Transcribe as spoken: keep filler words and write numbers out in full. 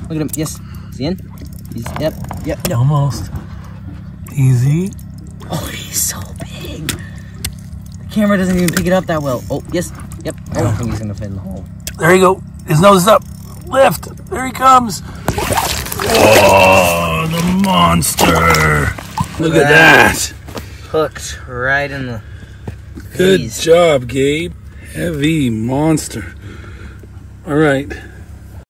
Look at him. Yes. Is he in? He's, yep, yep, yep. Almost. Easy. Oh, he's so big. The camera doesn't even pick it up that well. Oh, yes. Yep. I don't think he's going to fit in the hole. There you go. His nose is up. Lift. There he comes. Oh, the monster. Look at that. Hooked right in the Good face. job, Gabe. Heavy monster. All right.